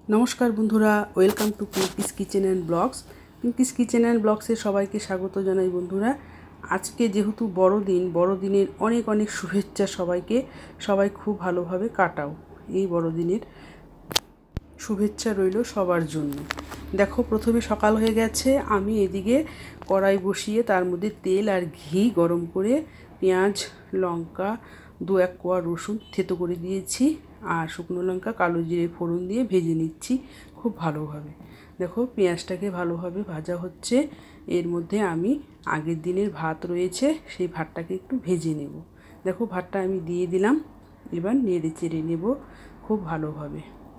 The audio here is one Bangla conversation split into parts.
নমস্কার বন্ধুরা, welcome to Pinky's kitchen and blogs. Pinky's kitchen and ব্লগসে সবাইকে স্বাগত জানাই বন্ধুরা। আজকে যেহেতু বড়দিন, বড়দিনের অনেক অনেক শুভেচ্ছা সবাইকে। সবাই খুব ভালোভাবে কাটাও এই বড়দিনের শুভেচ্ছা রইল সবার জন্য। দেখো, প্রথমে সকাল হয়ে গেছে, আমি এদিকে কড়াই বসিয়ে তার মধ্যে তেল আর ঘি গরম করে পেঁয়াজ, লঙ্কা, 2-1 কোয়া রসুন থেতো করে দিয়েছি আর শুকনো লঙ্কা, কালো জিরে ফোড়ন দিয়ে ভেজে নিচ্ছি খুব ভালোভাবে। দেখো, পেঁয়াজটাকে ভালোভাবে ভাজা হচ্ছে। এর মধ্যে আমি আগের দিনের ভাত রয়েছে, সেই ভাতটাকে একটু ভেজে নেব। দেখো, ভাতটা আমি দিয়ে দিলাম। এবার নেড়ে চেড়ে নেব খুব ভালোভাবে।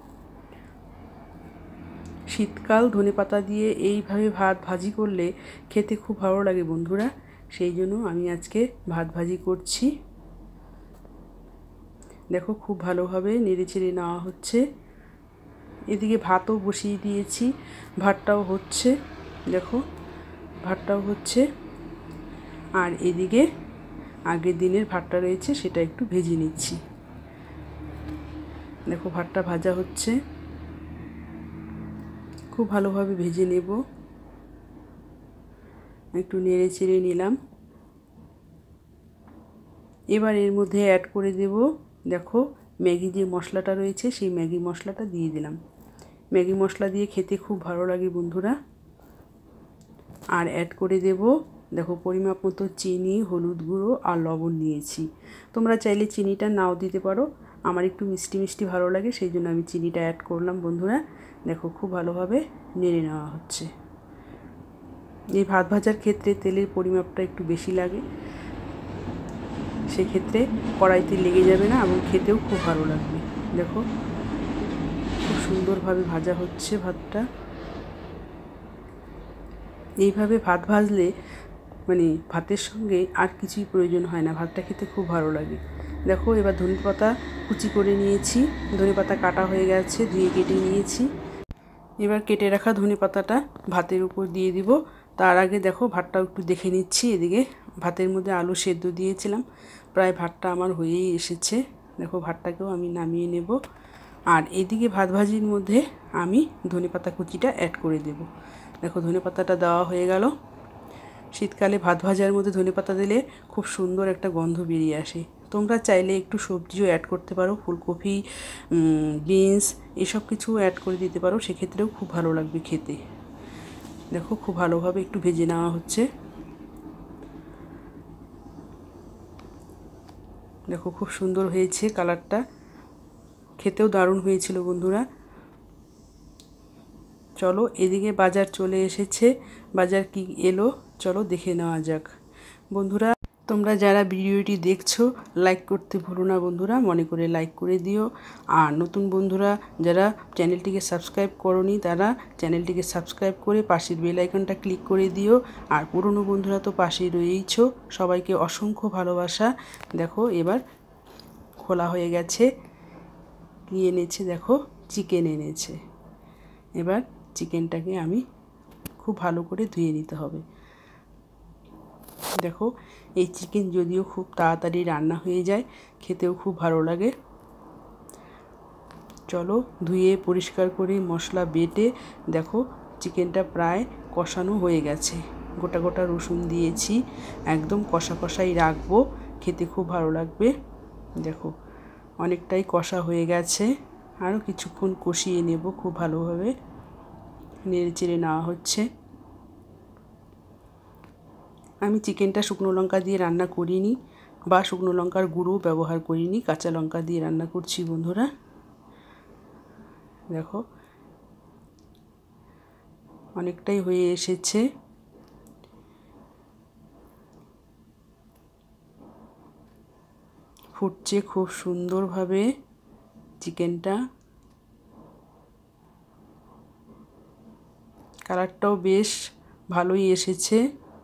শীতকাল ধনেপাতা দিয়ে এইভাবে ভাত ভাজি করলে খেতে খুব ভালো লাগে বন্ধুরা। সেই জন্য আমি আজকে ভাত ভাজি করছি। দেখো, খুব ভালোভাবে নেড়ে চেড়ে নেওয়া হচ্ছে। এদিকে ভাতও বসিয়ে দিয়েছি, ভাতটাও হচ্ছে। দেখো, ভাতটাও হচ্ছে। আর এদিকে আগের দিনের ভাতটা রয়েছে, সেটা একটু ভেজে নিচ্ছি। দেখো, ভাতটা ভাজা হচ্ছে, খুব ভালোভাবে ভেজে নেব। একটু নেড়ে চেড়ে নিলাম। এবার এর মধ্যে অ্যাড করে দেব, দেখো, ম্যাগি যে মশলাটা রয়েছে সেই ম্যাগি মশলাটা দিয়ে দিলাম। ম্যাগি মশলা দিয়ে খেতে খুব ভালো লাগে বন্ধুরা। আর অ্যাড করে দেব, দেখো, পরিমাপ মতো চিনি, হলুদ গুঁড়ো আর লবণ নিয়েছি। তোমরা চাইলে চিনিটা নাও দিতে পারো, আমার একটু মিষ্টি মিষ্টি ভালো লাগে, সেই জন্য আমি চিনিটা অ্যাড করলাম বন্ধুরা। দেখো, খুব ভালোভাবে নেড়ে নেওয়া হচ্ছে। এই ভাত ভাজার ক্ষেত্রে তেলের পরিমাপটা একটু বেশি লাগে, সেক্ষেত্রে কড়াইতে লেগে যাবে না এবং খেতেও খুব ভালো লাগবে। দেখো, খুব সুন্দরভাবে ভাজা হচ্ছে ভাতটা। এইভাবে ভাত ভাজলে মানে ভাতের সঙ্গে আর কিছুই প্রয়োজন হয় না, ভাতটা খেতে খুব ভালো লাগে। দেখো, এবার ধনেপাতা কুচি করে নিয়েছি, ধনেপাতা কাটা হয়ে গেছে, ধুয়ে কেটে নিয়েছি। এবার কেটে রাখা ধনেপাতাটা ভাতের উপর দিয়ে দিব। তার আগে দেখো, ভাতটাও একটু দেখে নিচ্ছি। এদিকে ভাতের মধ্যে আলু সেদ্ধ দিয়েছিলাম, প্রায় ভাতটা আমার হয়েই এসেছে। দেখো, ভাতটাকেও আমি নামিয়ে নেব। আর এদিকে ভাত ভাজির মধ্যে আমি ধনেপাতা কুচিটা অ্যাড করে দেব। দেখো, ধনেপাতাটা দেওয়া হয়ে গেল। শীতকালে ভাত ভাজার মধ্যে ধনেপাতা দিলে খুব সুন্দর একটা গন্ধ বেরিয়ে আসে। তোমরা চাইলে একটু সবজিও অ্যাড করতে পারো, ফুলকপি, বিনস এসব কিছু অ্যাড করে দিতে পারো, সেক্ষেত্রেও খুব ভালো লাগবে খেতে। দেখো, খুব ভালোভাবে একটু ভেজে নেওয়া হচ্ছে। দেখো, খুব সুন্দর হয়েছে কালারটা, খেতেও দারুণ হয়েছিল বন্ধুরা। চলো, এদিকে বাজার চলে এসেছে। বাজার কি এলো চলো দেখে নেওয়া যাক বন্ধুরা। তোমরা যারা ভিডিওটি দেখছো, লাইক করতে ভুলো না বন্ধুরা, মনে করে লাইক করে দিও। আর নতুন বন্ধুরা যারা চ্যানেলটিকে সাবস্ক্রাইব করোনি, তারা চ্যানেলটিকে সাবস্ক্রাইব করে পাশের বেল আইকনটা ক্লিক করে দিও। আর পুরনো বন্ধুরা তো পাশেই রয়েইছো, সবাইকে অসংখ্য ভালোবাসা। দেখো, এবার খোলা হয়ে গেছে। কী এনেছে দেখো, চিকেন এনেছে। এবার চিকেনটাকে আমি খুব ভালো করে ধুয়ে নিতে হবে। দেখো, এই চিকেন যদিও খুব তাড়াতাড়ি রান্না হয়ে যায়, খেতেও খুব ভালো লাগে। চলো, ধুয়ে পরিষ্কার করে মশলা বেটে দেখো চিকেনটা প্রায় কষানো হয়ে গেছে। গোটা গোটা রসুন দিয়েছি, একদম কষা কষাই রাখবো, খেতে খুব ভালো লাগবে। দেখো, অনেকটাই কষা হয়ে গেছে, আরও কিছুক্ষণ কষিয়ে নেব খুব ভালোভাবে। নেড়ে চেড়ে নেওয়া হচ্ছে। আমি চিকেনটা শুকনো লঙ্কা দিয়ে রান্না করিনি বা শুকনো লঙ্কার গুঁড়ো ব্যবহার করিনি, কাঁচা লঙ্কা দিয়ে রান্না করছি বন্ধুরা। দেখো, অনেকটাই হয়ে এসেছে। ফুটছে খুব সুন্দরভাবে চিকেনটা, কালারটাও বেশ ভালোই এসেছে।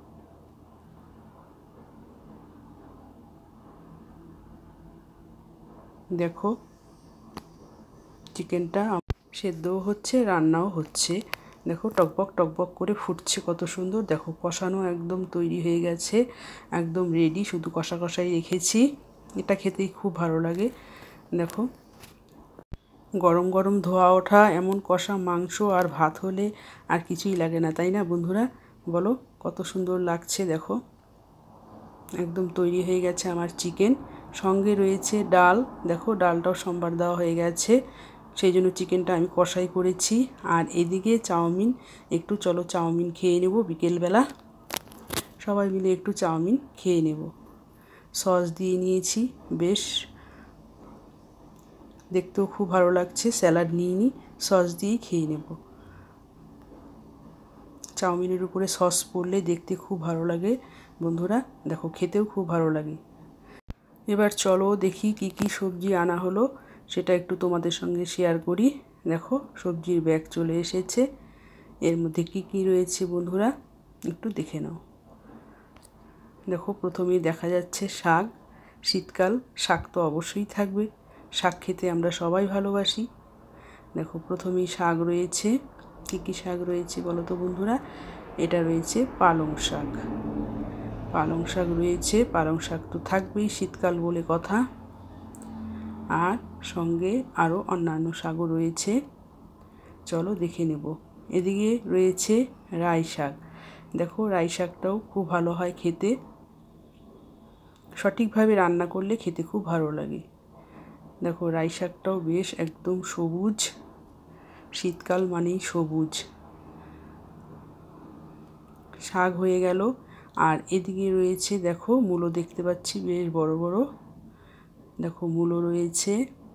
দেখো, চিকেনটা সেদ্ধও হচ্ছে, রান্নাও হচ্ছে। দেখো, টকবক টকবক করে ফুটছে কত সুন্দর। দেখো, কষানো একদম তৈরি হয়ে গেছে, একদম রেডি, শুধু কষা কষাই রেখেছি। এটা খেতেই খুব ভালো লাগে। দেখো, গরম গরম ধোয়া ওঠা এমন কষা মাংস আর ভাত হলে আর কিছুই লাগে না, তাই না বন্ধুরা? বলো কত সুন্দর লাগছে। দেখো একদম তৈরি হয়ে গেছে আমার চিকেন। সঙ্গে রয়েছে ডাল, দেখো ডালটাও সম্বার দেওয়া হয়ে গেছে, সেই জন্য চিকেনটা আমি কষাই করেছি। আর এদিকে চাউমিন, একটু চলো চাউমিন খেয়ে নেব বিকেলবেলা, সবাই মিলে একটু চাউমিন খেয়ে নেব। সস দিয়ে নিয়েছি, বেশ দেখতেও খুব ভালো লাগছে। স্যালাড নিয়ে নিই, সস দিয়েই খেয়ে নেব। চাউমিনের উপরে সস পড়লে দেখতে খুব ভালো লাগে বন্ধুরা, দেখো খেতেও খুব ভালো লাগে। এবার চলো দেখি কি কি সবজি আনা হলো, সেটা একটু তোমাদের সঙ্গে শেয়ার করি। দেখো সবজির ব্যাগ চলে এসেছে, এর মধ্যে কি কি রয়েছে বন্ধুরা একটু দেখে নাও। দেখো প্রথমেই দেখা যাচ্ছে শাক, শীতকাল শাক তো অবশ্যই থাকবে, শাক খেতে আমরা সবাই ভালোবাসি। দেখো প্রথমেই শাক রয়েছে, কী কী শাক রয়েছে বলো তো বন্ধুরা? এটা রয়েছে পালং শাক, পালং শাক রয়েছে, পালং শাক তো থাকবেই শীতকাল বলে কথা। আর সঙ্গে আরও অন্যান্য শাকও রয়েছে, চলো দেখে নেব। এদিকে রয়েছে রাই শাক, দেখো রাই শাকটাও খুব ভালো হয় খেতে, সঠিকভাবে রান্না করলে খেতে খুব ভালো লাগে। দেখো রাই শাকটাও বেশ একদম সবুজ, শীতকাল মানেই সবুজ শাক হয়ে গেল। আর এদিকে রয়েছে দেখো মূলো, দেখতে পাচ্ছি বেশ বড় বড়, দেখো মূলো রয়েছে,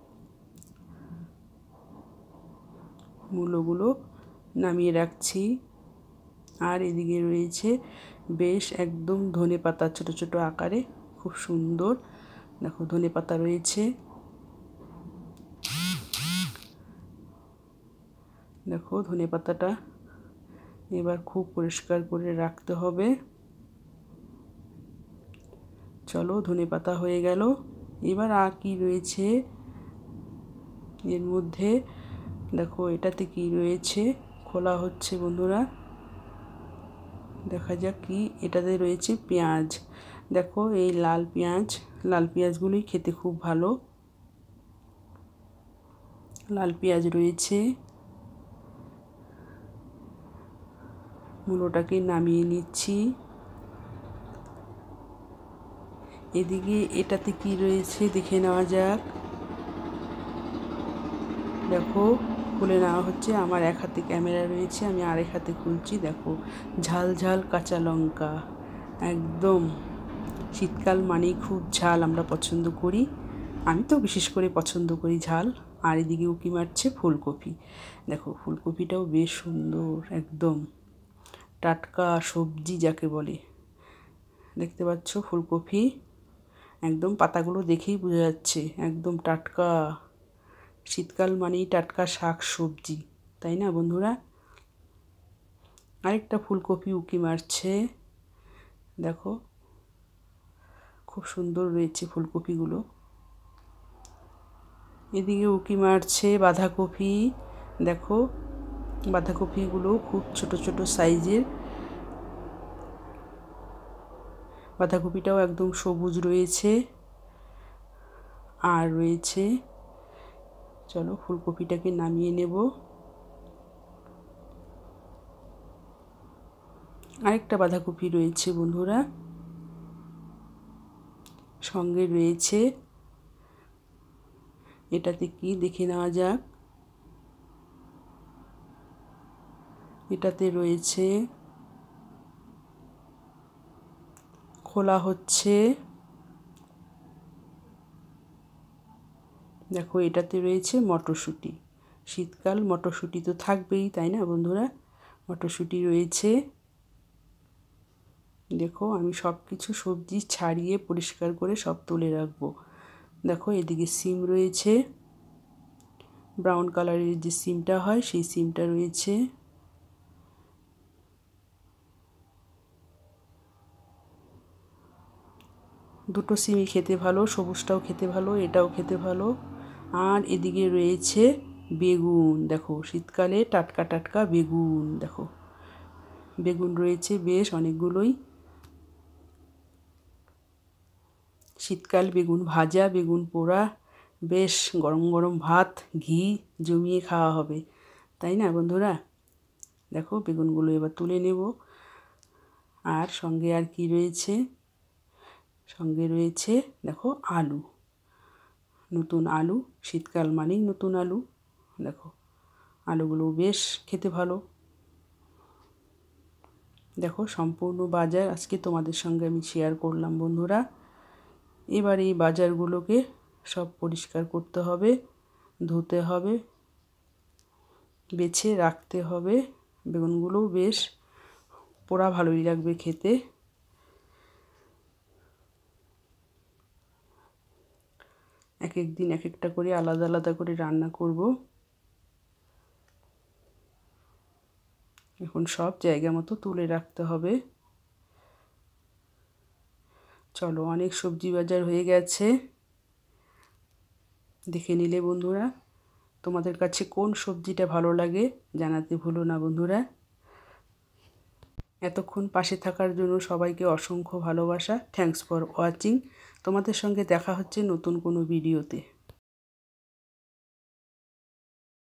মূলোগুলো নামিয়ে রাখছি। আর এদিকে রয়েছে বেশ একদম ধনেপাতা, ছোট ছোট আকারে, খুব সুন্দর। দেখো ধনেপাতা রয়েছে, দেখো ধনেপাতাটা এবার খুব পরিষ্কার করে রাখতে হবে। চলো ধনেপাতা হয়ে গেল। এবার আর কি রয়েছে এর মধ্যে, দেখো এটাতে কি রয়েছে, খোলা হচ্ছে বন্ধুরা, দেখা যাক কি। এটাতে রয়েছে পেঁয়াজ, দেখো এই লাল পেঁয়াজ, লাল পেঁয়াজগুলোই খেতে খুব ভালো, লাল পেঁয়াজ রয়েছে। মূলোটাকে নামিয়ে নিচ্ছি। এদিকে এটাতে কি রয়েছে দেখে নেওয়া যাক। দেখো খুলে নেওয়া হচ্ছে, আমার এক হাতে ক্যামেরা রয়েছে, আমি আরেক হাতে খুলছি। দেখো ঝাল ঝাল কাঁচা লঙ্কা, একদম শীতকাল মানেই খুব ঝাল আমরা পছন্দ করি, আমি তো বিশেষ করে পছন্দ করি ঝাল। আর এদিকে উঁকি মারছে ফুলকপি, দেখো ফুলকপিটাও বেশ সুন্দর, একদম টাটকা সবজি যাকে বলে। দেখতে পাচ্ছ ফুলকপি, একদম পাতাগুলো দেখেই বোঝা যাচ্ছে একদম টাটকা, শীতকাল মানেই টাটকা শাক সবজি, তাই না বন্ধুরা? আরেকটা ফুলকপি উঁকি মারছে, দেখো খুব সুন্দর রয়েছে ফুলকপিগুলো। এদিকে উঁকি মারছে বাঁধাকপি, দেখো বাঁধাকপিগুলো খুব ছোট ছোট সাইজের, বাঁধাকপিটাও একদম সবুজ রয়েছে। আর রয়েছে, চলো ফুলকপিটাকে নামিয়ে নেব। আরেকটা বাঁধাকপি রয়েছে বন্ধুরা, সঙ্গে রয়েছে, এটাতে কি দেখে নেওয়া যাক। এটাতে রয়েছে, খোলা হচ্ছে, দেখো এটাতে রয়েছে মটরশুঁটি, শীতকাল মটরশুঁটি তো থাকবেই, তাই না বন্ধুরা? মটরশুঁটি রয়েছে, দেখো আমি সব কিছু সবজি ছাড়িয়ে পরিষ্কার করে সব তুলে রাখবো। দেখো এদিকে সিম রয়েছে, ব্রাউন কালারের যে সিমটা হয় সেই সিমটা রয়েছে। দুটো সিমই খেতে ভালো, সবুজটাও খেতে ভালো, এটাও খেতে ভালো। আর এদিকে রয়েছে বেগুন, দেখো শীতকালে টাটকা টাটকা বেগুন, দেখো বেগুন রয়েছে বেশ অনেকগুলোই। শীতকাল বেগুন ভাজা, বেগুন পোড়া, বেশ গরম গরম ভাত ঘি জমিয়ে খাওয়া হবে, তাই না বন্ধুরা? দেখো বেগুনগুলো এবার তুলে নেব। আর সঙ্গে আর কি রয়েছে, সঙ্গে রয়েছে দেখো আলু, নতুন আলু, শীতকাল মানেই নতুন আলু। দেখো আলুগুলো বেশ খেতে ভালো। দেখো সম্পূর্ণ বাজার আজকে তোমাদের সঙ্গে আমি শেয়ার করলাম বন্ধুরা। এবার এই বাজারগুলোকে সব পরিষ্কার করতে হবে, ধুতে হবে, বেছে রাখতে হবে। বেগুনগুলোও বেশ পোড়া ভালোই লাগবে খেতে। এক এক দিন এক একটা করে আলাদা আলাদা করে রান্না করব। এখন সব জায়গা মতো তুলে রাখতে হবে। চলো, অনেক সবজি বাজার হয়ে গেছে। দেখে নিলে বন্ধুরা, তোমাদের কাছে কোন সবজিটা ভালো লাগে জানাতে ভুলো না বন্ধুরা। এতক্ষণ পাশে থাকার জন্য সবাইকে অসংখ্য ভালোবাসা। Thanks for watching. তোমাদের সঙ্গে দেখা হচ্ছে নতুন কোনো ভিডিওতে।